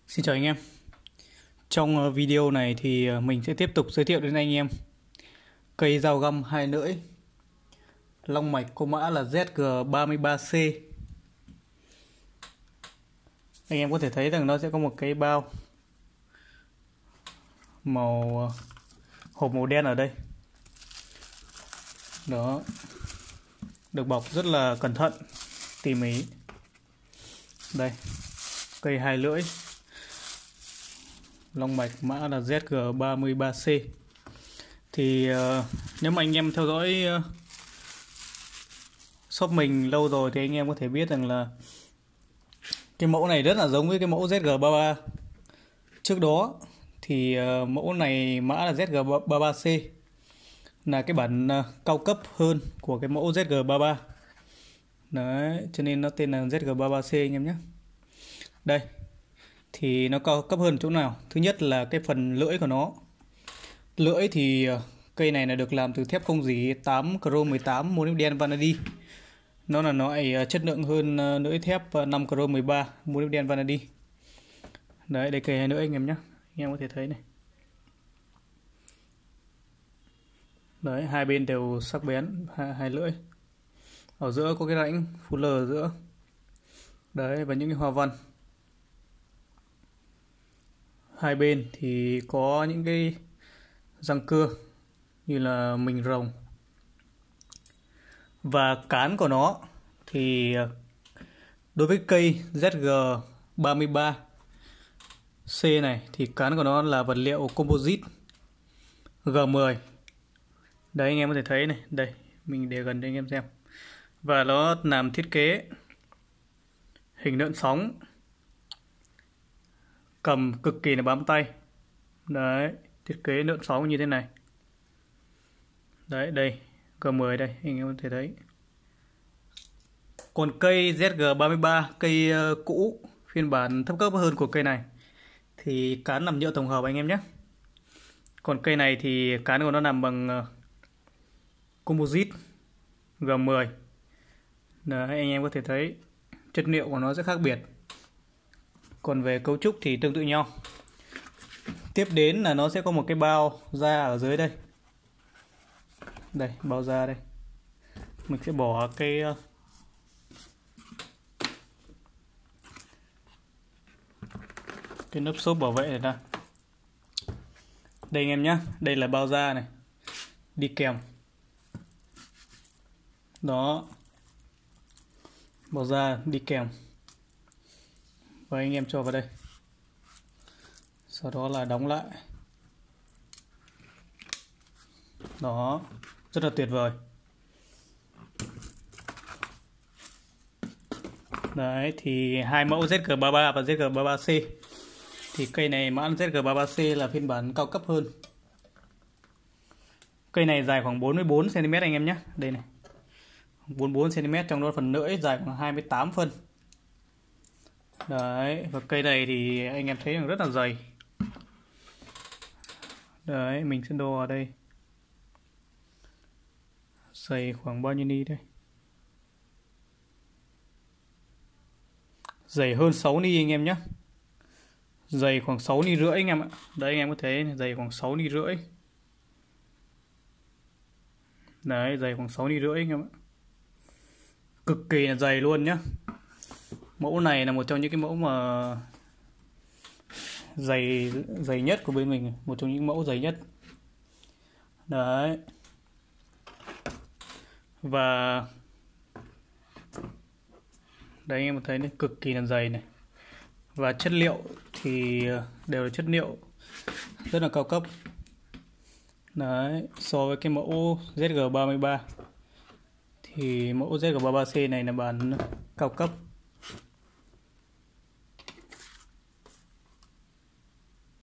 Xin chào anh em. Trong video này thì mình sẽ tiếp tục giới thiệu đến anh em cây dao găm hai lưỡi long mạch có mã là ZG33C. Anh em có thể thấy rằng nó sẽ có một cái bao màu hộp màu đen ở đây. Đó. Được bọc rất là cẩn thận, tỉ mỉ. Đây. Cây hai lưỡi long mạch mã là ZG33C. Thì nếu mà anh em theo dõi shop mình lâu rồi thì anh em có thể biết rằng là cái mẫu này rất là giống với cái mẫu ZG33 trước đó. Thì mẫu này mã là ZG33C, là cái bản cao cấp hơn của cái mẫu ZG33. Đấy, cho nên nó tên là ZG33C anh em nhé. Đây, thì nó cao cấp hơn chỗ nào? Thứ nhất là cái phần lưỡi của nó. Lưỡi thì cây này là được làm từ thép không rỉ 8 chrome 18 molybden vanadium. Nó là loại chất lượng hơn lưỡi thép 5 chrome 13 molybden vanadium. Đấy, đây cây hai lưỡi anh em nhé. Anh em có thể thấy này. Đấy, hai bên đều sắc bén, hai lưỡi. Ở giữa có cái rãnh fuller ở giữa. Đấy, và những cái hoa văn. Hai bên thì có những cái răng cưa như là mình rồng. Và cán của nó thì đối với cây ZG33C này thì cán của nó là vật liệu composite G10. Đấy, anh em có thể thấy này, đây mình để gần cho anh em xem. Và nó làm thiết kế hình lượn sóng, cầm cực kỳ là bám tay. Đấy, thiết kế lượn sóng như thế này. Đấy, đây G10 đây, anh em có thể thấy. Còn cây ZG33, cây cũ, phiên bản thấp cấp hơn của cây này thì cán làm nhựa tổng hợp anh em nhé. Còn cây này thì cán của nó làm bằng composite G10. Đấy, anh em có thể thấy chất liệu của nó sẽ khác biệt. Còn về cấu trúc thì tương tự nhau. Tiếp đến là nó sẽ có một cái bao da ở dưới đây. Đây, bao da đây. Mình sẽ bỏ cái lớp xốp bảo vệ này ra. Đây anh em nhé, đây là bao da này, đi kèm. Đó, bao da đi kèm. Và anh em cho vào đây. Sau đó là đóng lại. Đó, rất là tuyệt vời. Đấy, thì hai mẫu ZG33 và ZG33C. Thì cây này mã ZG33C là phiên bản cao cấp hơn. Cây này dài khoảng 44 cm anh em nhé. Đây này, 44 cm, trong đó phần lưỡi dài khoảng 28 phân. Đấy, và cây này thì anh em thấy là rất là dày. Đấy, mình sẽ đo ở đây. Dày khoảng bao nhiêu ni đây? Dày hơn 6 ni anh em nhé. Dày khoảng 6 ni rưỡi anh em ạ. Đấy, anh em có thấy dày khoảng 6 ni rưỡi. Đấy, dày khoảng 6 ni rưỡi anh em ạ. Cực kỳ là dày luôn nhá. Mẫu này là một trong những cái mẫu mà dày nhất của bên mình, một trong những mẫu dày nhất. Đấy. Và đấy, anh em thấy đấy, cực kỳ là dày này. Và chất liệu thì đều là chất liệu rất là cao cấp. Đấy, so với cái mẫu ZG33 thì mẫu ZG33C này là bản cao cấp.